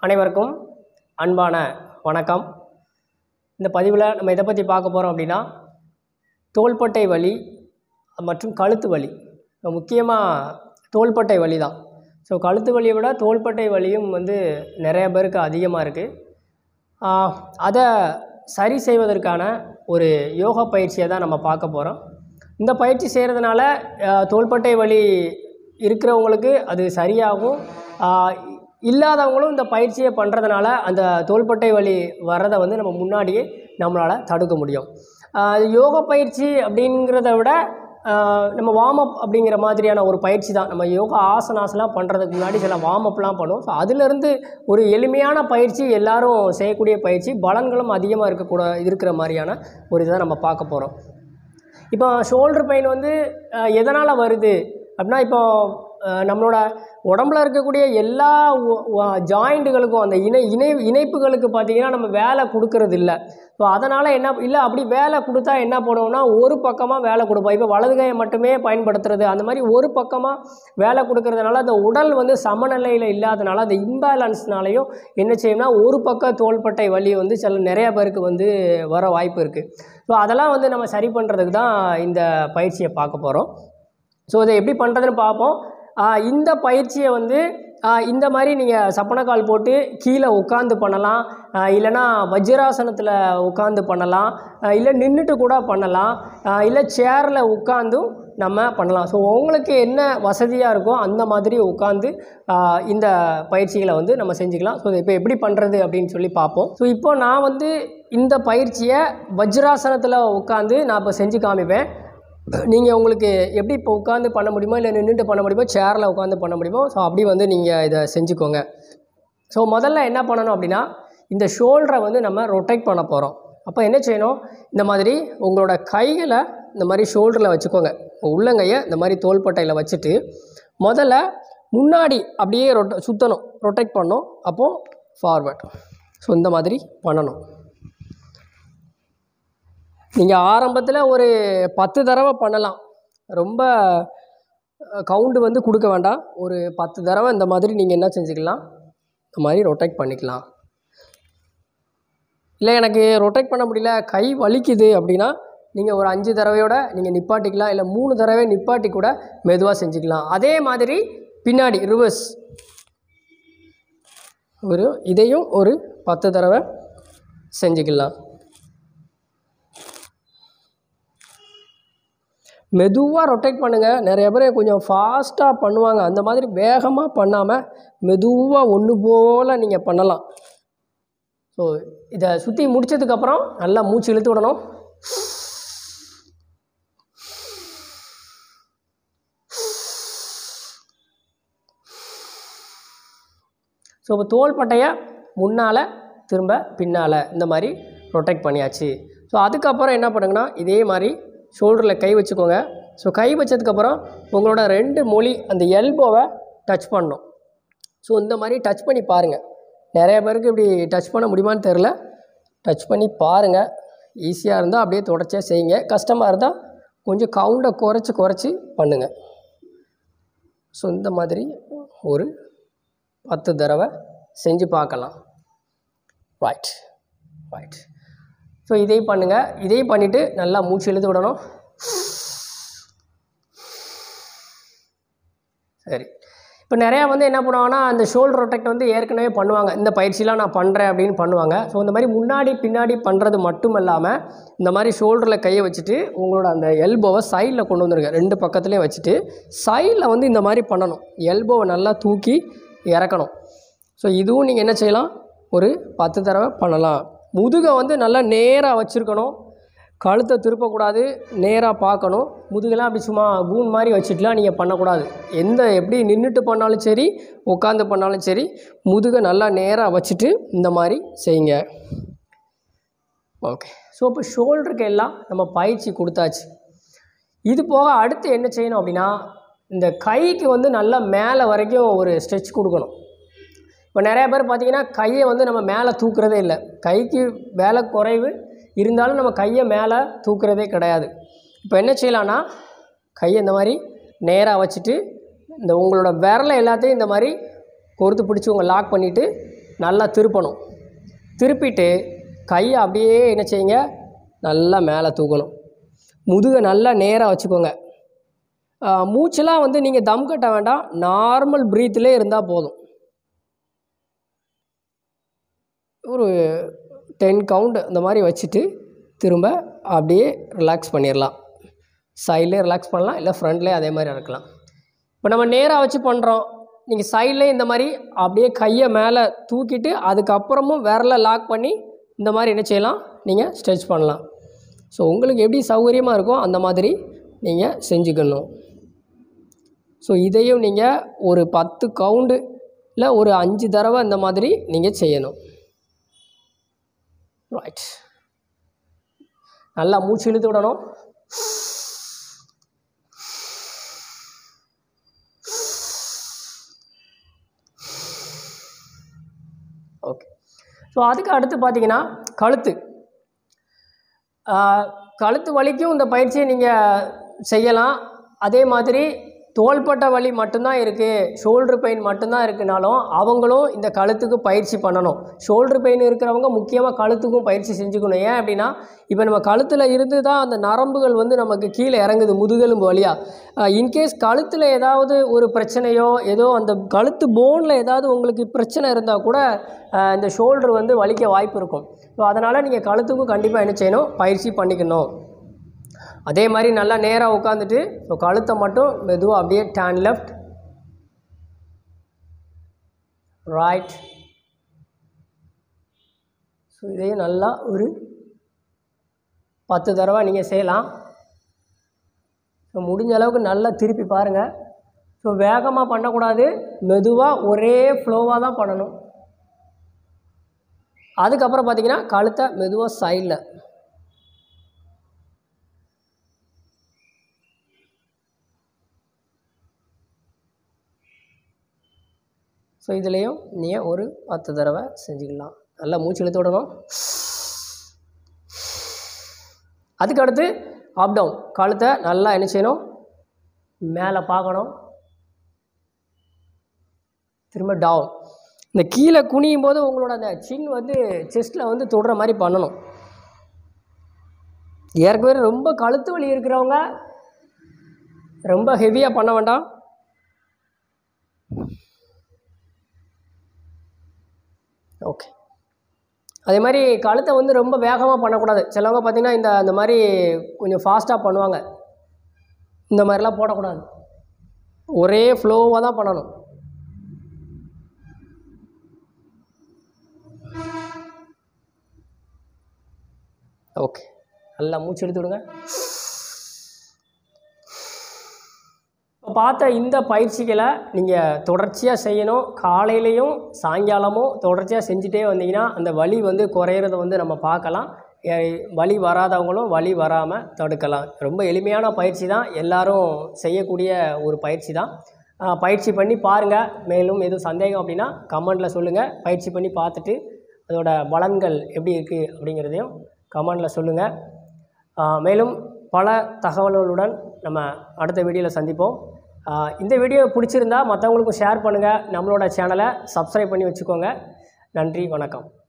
அனைவருக்கும் அன்பான வணக்கம். இந்த பதிவில் நம்ம எதை பற்றி பார்க்க போகிறோம் அப்படின்னா, தோள்பட்டை வலி மற்றும் கழுத்து வலி. முக்கியமாக தோள்பட்டை வலி தான். ஸோ கழுத்து வலியை விட தோள்பட்டை வலியும் நிறைய பேருக்கு அதிகமாக இருக்குது. அதை சரி செய்வதற்கான ஒரு யோகா பயிற்சியை தான் நம்ம பார்க்க போகிறோம். இந்த பயிற்சி செய்கிறதுனால தோள்பட்டை வலி இருக்கிறவங்களுக்கு அது சரியாகும். இல்லாதவங்களும் இந்த பயிற்சியை பண்ணுறதுனால அந்த தோள்பட்டை வலி வர்றதை நம்ம முன்னாடியே நம்மளால் தடுக்க முடியும். யோகா பயிற்சி அப்படிங்கிறத விட நம்ம வார்ம் அப் அப்படிங்கிற மாதிரியான ஒரு பயிற்சி தான். நம்ம யோகா ஆசனாஸ்லாம் பண்ணுறதுக்கு முன்னாடி சில வார்ம் அப்லாம் பண்ணுவோம். ஸோ அதிலேருந்து ஒரு எளிமையான பயிற்சி, எல்லாரும் செய்யக்கூடிய பயிற்சி, பலன்களும் அதிகமாக இருக்கிற மாதிரியான ஒரு இதை நம்ம பார்க்க போகிறோம். இப்போ ஷோல்டர் பெயின் எதனால் வருது அப்படின்னா, இப்போ நம்மளோட உடம்புல இருக்கக்கூடிய எல்லா ஜாயிண்ட்டுகளுக்கும் அந்த இணைப்புகளுக்கு பார்த்திங்கன்னா நம்ம வேலை கொடுக்கறது இல்லை. ஸோ அதனால் என்ன இல்லை, அப்படி வேலை கொடுத்தா என்ன பண்ணுவோம்னா, ஒரு பக்கமாக வேலை கொடுப்போம். இப்போ வலது கையை மட்டுமே பயன்படுத்துறது, அந்த மாதிரி ஒரு பக்கமாக வேலை கொடுக்கறதுனால அந்த உடல் சமநிலையில் இல்லாதனால அந்த இம்பேலன்ஸ்னாலையும் என்ன செய்யும்னா ஒரு பக்க தோள்பட்டை வலி நிறைய பேருக்கு வர வாய்ப்பு இருக்குது. ஸோ அதெல்லாம் நம்ம சரி பண்ணுறதுக்கு தான் இந்த பயிற்சியை பார்க்க போகிறோம். ஸோ இதை எப்படி பண்ணுறதுன்னு பார்ப்போம். இந்த பயிற்சியை இந்த மாதிரி நீங்கள் சப்பனக்கால் போட்டு கீழே உட்காந்து பண்ணலாம், இல்லைனா வஜ்ராசனத்தில் உட்காந்து பண்ணலாம், இல்லை நின்றுட்டு கூட பண்ணலாம், இல்லை சேரில் உட்காந்தும் நம்ம பண்ணலாம். ஸோ உங்களுக்கு என்ன வசதியாக இருக்கோ அந்த மாதிரி உட்காந்து இந்த பயிற்சிகளை நம்ம செஞ்சுக்கலாம். ஸோ இப்போ எப்படி பண்ணுறது அப்படின்னு சொல்லி பார்ப்போம். ஸோ இப்போ நான் இந்த பயிற்சியை வஜ்ராசனத்தில் உட்காந்து நான் இப்போ செஞ்சு காமிப்பேன். நீங்கள் உங்களுக்கு எப்படி இப்போ உட்காந்து பண்ண முடியுமோ, இல்லை நின்றுட்டு பண்ண முடியுமோ, சேரில் உட்காந்து பண்ண முடியுமோ, ஸோ அப்படி நீங்கள் இதை செஞ்சுக்கோங்க. ஸோ முதல்ல என்ன பண்ணணும் அப்படின்னா, இந்த ஷோல்டரை நம்ம ரொட்டேட் பண்ண போகிறோம். அப்போ என்ன செய்யணும், இந்த மாதிரி உங்களோட கைகளை இந்த மாதிரி ஷோல்டரில் வச்சுக்கோங்க. உள்ளங்கையை இந்த மாதிரி தோள்பட்டையில் வச்சுட்டு முதல்ல முன்னாடி அப்படியே சுற்றணும், ரொட்டேட் பண்ணணும். அப்போது ஃபார்வர்ட். ஸோ இந்த மாதிரி பண்ணணும். நீங்கள் ஆரம்பத்தில் ஒரு 10 தடவை பண்ணலாம். ரொம்ப கவுண்டு கொடுக்க வேண்டாம். ஒரு 10 தடவை இந்த மாதிரி நீங்கள் என்ன செஞ்சுக்கலாம், இந்த மாதிரி ரொட்டேட் பண்ணிக்கலாம். இல்லை எனக்கு ரொட்டேட் பண்ண முடியல, கை வலிக்குது அப்படின்னா நீங்கள் ஒரு 5 தடவையோட நீங்கள் நிப்பாட்டிக்கலாம். இல்லை 3 தடவை நிப்பாட்டி கூட மெதுவாக செஞ்சுக்கலாம். அதே மாதிரி பின்னாடி ரிவர்ஸ் இதையும் ஒரு 10 தடவை செஞ்சுக்கலாம். மெதுவாக ரொட்டேட் பண்ணுங்கள். நிறைய பேர் கொஞ்சம் ஃபாஸ்ட்டாக பண்ணுவாங்க. அந்த மாதிரி வேகமாக பண்ணாமல் மெதுவாக ஒன்று போல் நீங்கள் பண்ணலாம். ஸோ இதை சுற்றி முடித்ததுக்கப்புறம் நல்லா மூச்சு இழுத்து விடணும். ஸோ இப்போ தோள்பட்டையை முன்னால் திரும்ப பின்னால் இந்த மாதிரி ரொட்டேட் பண்ணியாச்சு. ஸோ அதுக்கப்புறம் என்ன பண்ணுங்கன்னா, இதே மாதிரி ஷோல்டரில் கை வச்சுக்கோங்க. ஸோ கை வச்சதுக்கப்புறம் உங்களோட 2 மொழி அந்த எல்போவை டச் பண்ணணும். ஸோ இந்த மாதிரி டச் பண்ணி பாருங்கள். நிறைய பேருக்கு இப்படி டச் பண்ண முடியுமான்னு தெரில. டச் பண்ணி பாருங்கள். ஈஸியாக இருந்தால் அப்படியே தொடர்ச்சியாக செய்யுங்க. கஷ்டமாக இருந்தால் கொஞ்சம் கவுண்டை குறைச்சி பண்ணுங்கள். ஸோ இந்த மாதிரி ஒரு 10 தடவை செஞ்சு பார்க்கலாம். ரைட். ஸோ இதையும் பண்ணுங்கள். இதையும் பண்ணிவிட்டு நல்லா மூச்சு இழுத்து விடணும். சரி, இப்போ நிறையா என்ன பண்ணுவாங்கன்னா, அந்த ஷோல்டர் ரொட்டேட் ஏற்கனவே பண்ணுவாங்க. இந்த பயிற்சிலாம் நான் பண்ணுறேன் அப்படின்னு பண்ணுவாங்க. ஸோ இந்த மாதிரி முன்னாடி பின்னாடி பண்ணுறது மட்டும் இல்லாமல் இந்த மாதிரி ஷோல்டரில் கையை வச்சுட்டு உங்களோட அந்த எல்போவை சைடில் கொண்டு வந்துருங்க. 2 பக்கத்துலேயும் வச்சுட்டு சைடில் இந்த மாதிரி பண்ணணும். எல்போவை நல்லா தூக்கி இறக்கணும். ஸோ இதுவும் நீங்கள் என்ன செய்யலாம், ஒரு 10 தடவை பண்ணலாம். முதுகை நல்லா நேராக வச்சுருக்கணும். கழுத்தை திருப்பக்கூடாது, நேராக பார்க்கணும். முதுகெல்லாம் அப்படி சும்மா கூன் மாதிரி வச்சுட்டுலாம் நீங்கள் பண்ணக்கூடாது. எப்படி நின்றுட்டு பண்ணாலும் சரி, உட்காந்து பண்ணாலும் சரி, முதுகை நல்லா நேராக வச்சுட்டு இந்த மாதிரி செய்யுங்க. ஓகே. ஸோ இப்போ ஷோல்டருக்கு எல்லாம் நம்ம பயிற்சி கொடுத்தாச்சு. இது போக அடுத்து என்ன செய்யணும் அப்படின்னா, இந்த கைக்கு நல்லா மேலே வரைக்கும் ஒரு ஸ்ட்ரெச் கொடுக்கணும். இப்போ நிறையா பேர் பார்த்திங்கன்னா கையை நம்ம மேலே தூக்குறதே இல்லை. கைக்கு வேலை குறைவு இருந்தாலும் நம்ம கையை மேலே தூக்குறதே கிடையாது. இப்போ என்ன செய்யலான்னா, கையை இந்த மாதிரி நேராக வச்சுட்டு இந்த உங்களோட விரலை எல்லாத்தையும் இந்த மாதிரி கோர்த்து பிடிச்சி லாக் பண்ணிவிட்டு நல்லா திருப்பணும். திருப்பிட்டு கையை அப்படியே என்ன செய்யுங்க, நல்லா மேலே தூக்கணும். முதுகை நல்லா நேராக வச்சுக்கோங்க. மூச்செல்லாம் வந்து நீங்கள் தம் கட்ட வேண்டாம், நார்மல் ப்ரீத்திலே இருந்தால் போதும். ஒரு 10 கவுண்ட் இந்த மாதிரி வச்சுட்டு திரும்ப அப்படியே ரிலாக்ஸ் பண்ணிடலாம். சைட்லேயே ரிலாக்ஸ் பண்ணலாம், இல்லை ஃப்ரண்ட்லேயே அதே மாதிரி இருக்கலாம். இப்போ நம்ம நேராக வச்சு பண்ணுறோம். நீங்கள் சைட்லேயே இந்த மாதிரி அப்படியே கையை மேலே தூக்கிட்டு அதுக்கப்புறமும் விரலை லாக் பண்ணி இந்த மாதிரி என்ன செய்யலாம், நீங்கள் ஸ்ட்ரெச் பண்ணலாம். ஸோ உங்களுக்கு எப்படி சௌகரியமாக இருக்கோ அந்த மாதிரி நீங்கள் செஞ்சுக்கணும். ஸோ இதையும் நீங்கள் ஒரு 10 கவுண்டு இல்லை ஒரு 5 தடவை இந்த மாதிரி நீங்கள் செய்யணும். ரைட். நல்லா மூச்சு இழுத்து விடணும். ஓகே. ஸோ அதுக்கு அடுத்து பார்த்தீங்கன்னா கழுத்து வலிக்கும் இந்த பயிற்சியை நீங்கள் செய்யலாம். அதே மாதிரி தோள்பட்டை வலி மட்டும்தான் இருக்குது, ஷோல்ட்ரு பெயின் மட்டும்தான் இருக்குனாலும் அவங்களும் இந்த கழுத்துக்கு பயிற்சி பண்ணணும். ஷோல்ட்ரு பெயின் இருக்கிறவங்க முக்கியமாக கழுத்துக்கும் பயிற்சி செஞ்சுக்கணும். ஏன் அப்படின்னா, இப்போ நம்ம கழுத்தில் இருந்து தான் அந்த நரம்புகள் வந்து நமக்கு கீழே இறங்குது முதுகெலும்பு வழியாக. இன்கேஸ் கழுத்தில் ஏதாவது ஒரு பிரச்சனையோ ஏதோ அந்த கழுத்து போனில் ஏதாவது உங்களுக்கு பிரச்சனை இருந்தால் கூட இந்த ஷோல்ட்ரு வந்து வலிக்க வாய்ப்பு இருக்கும். ஸோ அதனால் நீங்கள் கழுத்துக்கும் கண்டிப்பாக என்ன செய்யணும், பயிற்சி பண்ணிக்கணும். அதே மாதிரி நல்லா நேராக உட்காந்துட்டு ஸோ கழுத்தை மட்டும் மெதுவாக அப்படியே டேன் லெஃப்ட் ரைட். ஸோ இதையும் நல்லா ஒரு 10 தடவை நீங்கள் செய்யலாம். ஸோ முடிஞ்ச அளவுக்கு நல்லா திருப்பி பாருங்கள். ஸோ வேகமாக பண்ணக்கூடாது, மெதுவாக ஒரே ஃப்ளோவாக தான் பண்ணணும். அதுக்கப்புறம் பார்த்திங்கன்னா கழுத்தை மெதுவாக சைடில். ஸோ இதுலேயும் நீங்கள் ஒரு 10 தடவை செஞ்சுக்கலாம். நல்லா மூச்சு இழுத்து விடணும். அதுக்கடுத்து அப் டவுன். கழுத்தை நல்லா என்ன செய்யணும், மேலே பார்க்கணும். திரும்ப டவுன். இந்த கீழே குனியும் போது உங்களோட அந்த சின் வந்து செஸ்ட்டில் வந்து தொடுற மாதிரி பண்ணணும். ஏற்கனவே ரொம்ப கழுத்து வலி இருக்கிறவங்க ரொம்ப ஹெவியாக பண்ண வேண்டாம். ஓகே. அதே மாதிரி கழுத்தை வந்து ரொம்ப வேகமாக பண்ணக்கூடாது. சிலவங்க பார்த்திங்கன்னா இந்த மாதிரி கொஞ்சம் ஃபாஸ்ட்டாக பண்ணுவாங்க. இந்த மாதிரிலாம் போடக்கூடாது, ஒரே ஃப்ளோவாக தான் பண்ணணும். ஓகே. நல்லா மூச்சு எடுத்து விடுங்க. இப்போ பார்த்த இந்த பயிற்சிகளை நீங்கள் தொடர்ச்சியாக செய்யணும். காலையிலையும் சாயங்காலமும் தொடர்ச்சியாக செஞ்சுட்டே வந்தீங்கன்னா அந்த வலி வந்து குறையிறத வந்து நம்ம பார்க்கலாம். வலி வராதவங்களும் வலி வராமல் தடுக்கலாம். ரொம்ப எளிமையான பயிற்சி தான், எல்லோரும் செய்யக்கூடிய ஒரு பயிற்சி தான். பயிற்சி பண்ணி பாருங்கள். மேலும் எதுவும் சந்தேகம் அப்படின்னா கமெண்டில் சொல்லுங்கள். பயிற்சி பண்ணி பார்த்துட்டு அதோட பலன்கள் எப்படி இருக்குது அப்படிங்கிறதையும் கமெண்டில் சொல்லுங்கள். மேலும் பல தகவல்களுடன் நம்ம அடுத்த வீடியோவில் சந்திப்போம். இந்த வீடியோ பிடிச்சிருந்தா மற்றவங்களுக்கும் ஷேர் பண்ணுங்கள். நம்மளோட சேனலை சப்ஸ்கிரைப் பண்ணி வச்சுக்கோங்க. நன்றி, வணக்கம்.